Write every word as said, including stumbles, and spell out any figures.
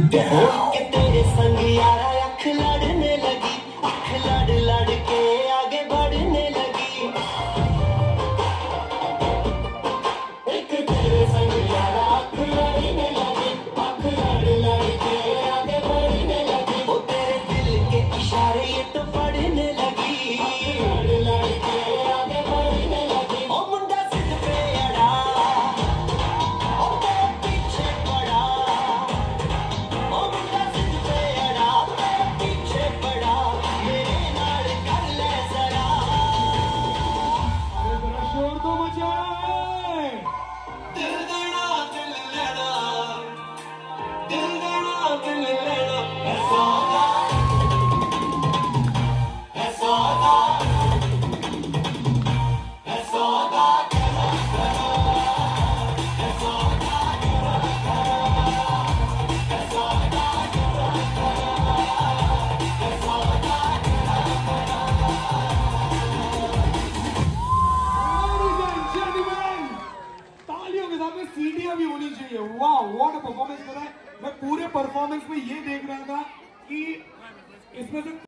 के तेरे संग यारा अख लड़ने लगी, अख लड़ लड़ के आगे बढ़ने लगी। एक तेरे संग यारा अख लड़ने लगी, अख लड़ लड़ के आगे बढ़ने लगी। वो तेरे दिल के इशारे ये तो पढ़ने लगी, लड़ लड़ के आगे बढ़ने लगी। ओ मुंडा सिद्ध पे अड़ा, ओ तेरे पीछे पड़ा, ओ मुंडा सिद्ध पे अड़ा, तेरे पीछे पड़ा, मेरे नाल कर ले जरा। अरे जरा शोर तो मचा है। दिल देना दिल लेना, दिल देना दिल लेना, है सौदा, है सौदा, है सौदा करा करा, है सौदा करा करा, है सौदा करा करा, है सौदा करा करा। Ladies and gentlemen, तालियों के साथ में सीटियां भी होनी चाहिए। वाह, व्हाट अ परफॉर्मेंस। पता है मैं पूरे परफॉर्मेंस में ये देख रहा था कि इसमें से